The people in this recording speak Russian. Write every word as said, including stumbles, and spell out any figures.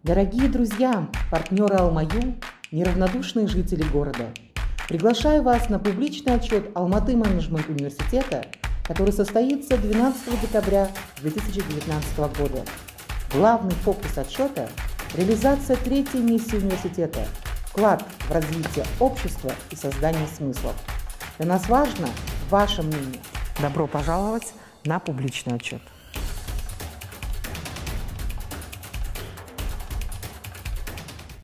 Дорогие друзья, партнеры Алмаю, неравнодушные жители города, приглашаю вас на публичный отчет Алматы менеджмент университета, который состоится двенадцатого декабря две тысячи девятнадцатого года. Главный фокус отчета – реализация третьей миссии университета – вклад в развитие общества и создание смыслов. Для нас важно ваше мнение. Добро пожаловать на публичный отчет.